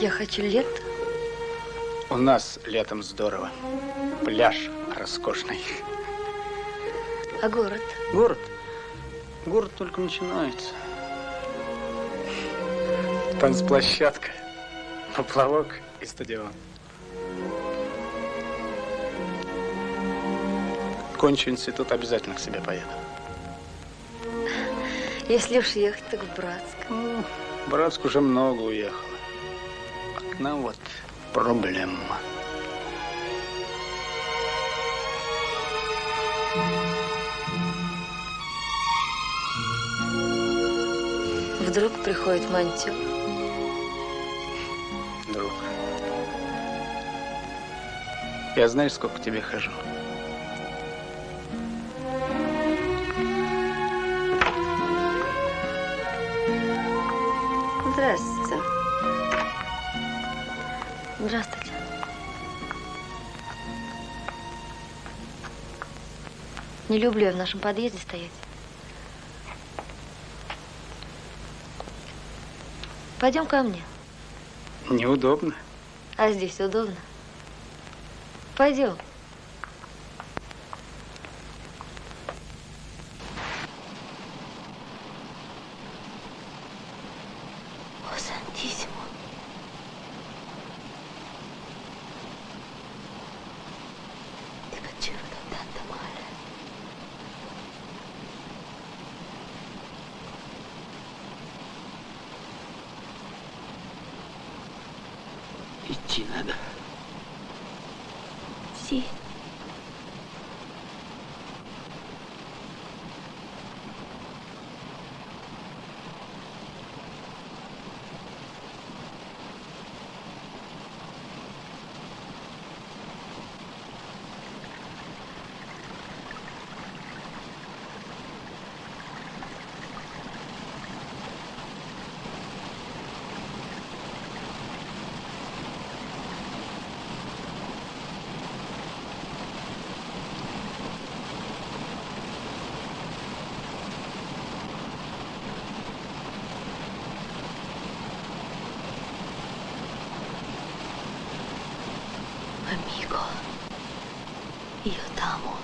Я хочу лето. У нас летом здорово. Пляж роскошный. А город? Город? Город только начинается. Танцплощадка, поплавок и стадион. Кончу институт, обязательно к себе поеду. Если уж ехать, так в Братск. В Братск уже много уехало. Одна вот проблема. Вдруг приходит Мантюк. Друг. Я знаешь, сколько к тебе хожу? Здравствуйте. Здравствуйте. Не люблю я в нашем подъезде стоять. Пойдем ко мне. Неудобно. А здесь удобно. Пойдем. О, Сантиссимо. Ti facevano tanto male. Идти надо. Sì. Amico, io t'amo.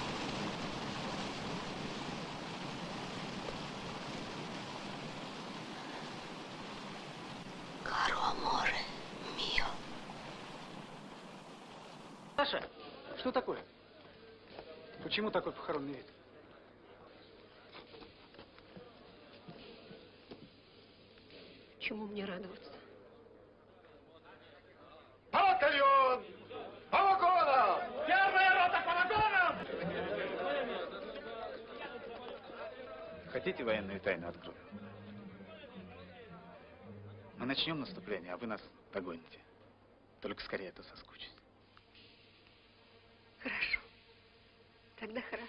Caro amore mio. Саша, что такое? Почему такой похоронный вид? Чему мне радоваться? Батальон! По вагонам! Первая рота по вагонам! Хотите, военную тайну открою? Мы начнем наступление, а вы нас догоните. Только скорее, это соскучусь. Хорошо. Тогда хорошо.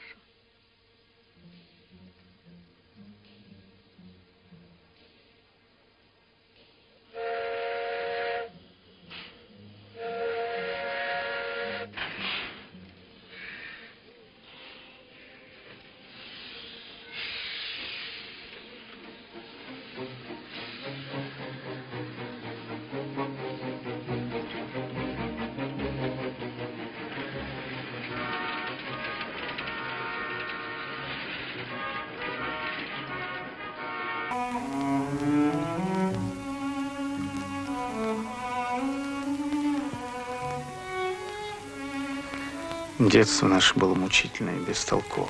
Детство наше было мучительное и бестолково.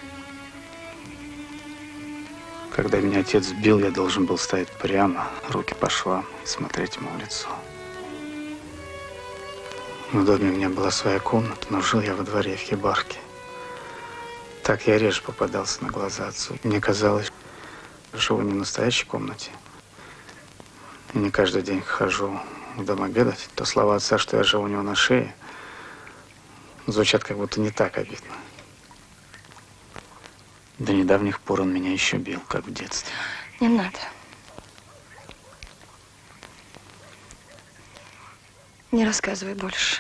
Когда меня отец бил, я должен был стоять прямо, руки по швам, и смотреть ему в лицо. В доме у меня была своя комната, но жил я во дворе в хибарке. Так я реже попадался на глаза отцу. Мне казалось, что живу не в настоящей комнате. И не каждый день хожу в дом обедать. То слова отца, что я живу у него на шее, звучат как будто не так обидно. До недавних пор он меня еще бил, как в детстве. Не надо. Не рассказывай больше.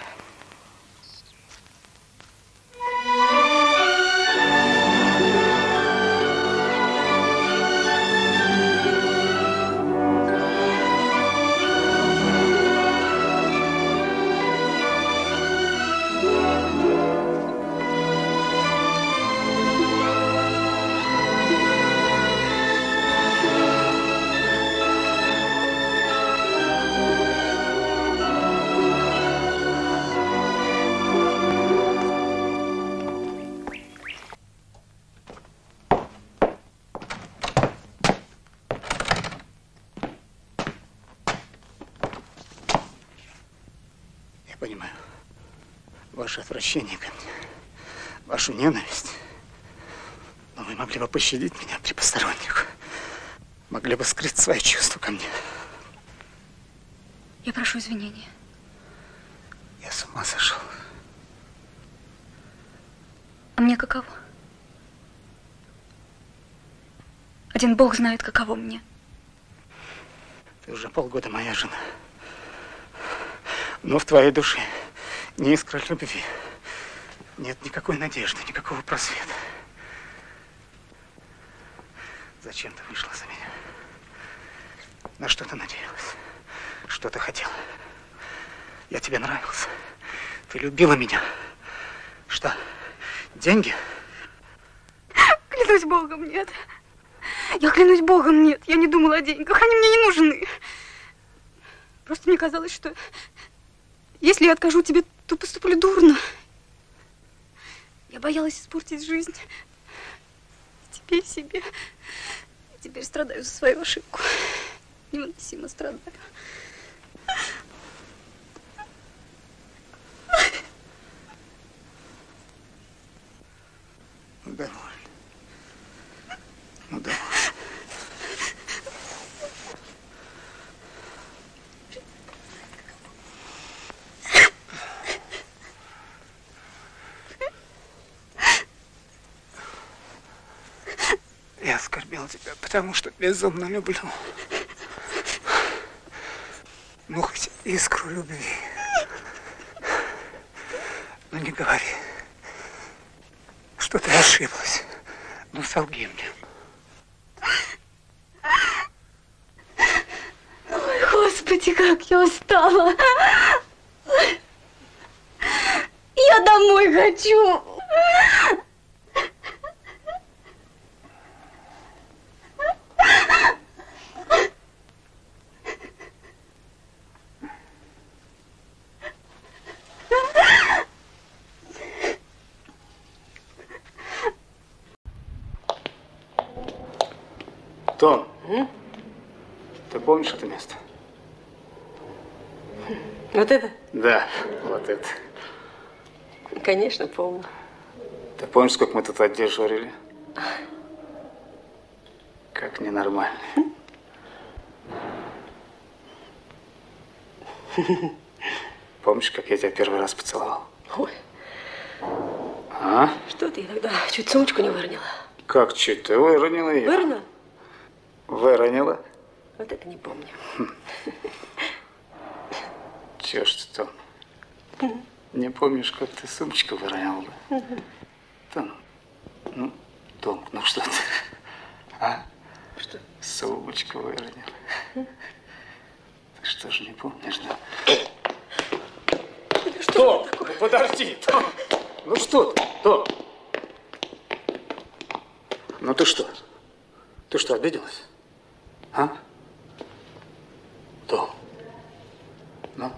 ваше отвращение ко мне, вашу ненависть. Но вы могли бы пощадить меня при посторонних. Могли бы скрыть свои чувства ко мне. Я прошу извинения. Я с ума сошел. А мне каково? Один Бог знает, каково мне. Ты уже полгода моя жена. Но в твоей душе не искра любви. Нет никакой надежды, никакого просвета. Зачем ты вышла за меня? На что ты надеялась? Что ты хотела? Я тебе нравился. Ты любила меня. Что? Деньги? Клянусь Богом, нет. Я клянусь Богом, нет. Я не думала о деньгах. Они мне не нужны. Просто мне казалось, что если я откажу тебе, то поступлю дурно. Я боялась испортить жизнь. Тебе и себе. И теперь страдаю за свою ошибку. Невыносимо страдаю. Ну, довольно. Ну, довольно. Я оскорбил тебя, потому что безумно люблю. Ну, хоть искру любви. Но не говори, что ты ошиблась. Ну, солги мне. Ой, Господи, как я устала. Я домой хочу. Том, ты помнишь это место? Вот это? Да, вот это. Конечно, помню. Ты помнишь, сколько мы тут отдежурили? Как ненормально. Помнишь, как я тебя первый раз поцеловал? Ой. А? Что ты тогда чуть сумочку не выронила? Как чуть? Ты выронила ее? Выронила? Выронила? Вот это не помню. Чего ж ты, Том? Не помнишь, как ты сумочку выронила бы? Том, Том, ну что ты? А? Что? Сумочку выронила. Ты что ж не помнишь, да? Том, ну подожди, Том. Ну что ты, Том? Ну ты что? Ты что, обиделась? А? Том. Ну?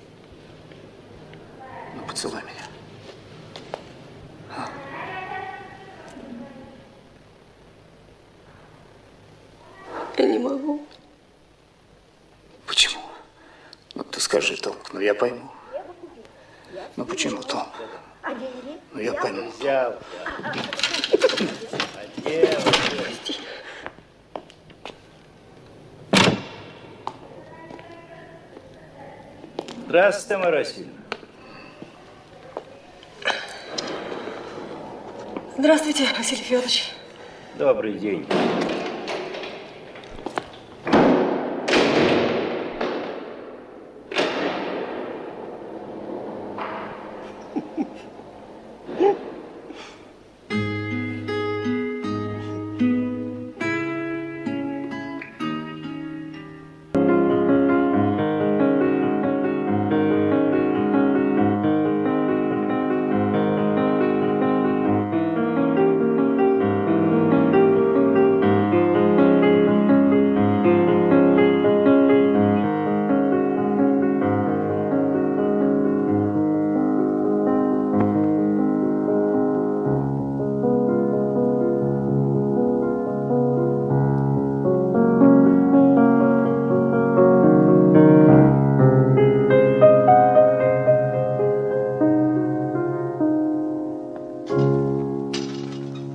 Ну, поцелуй меня. А? Я не могу. Почему? Ну, ты скажи, Том, ну я пойму. Ну, почему, Том? Ну, я пойму. Здравствуйте, Тамара Васильевна. Здравствуйте, Василий Федорович. Добрый день.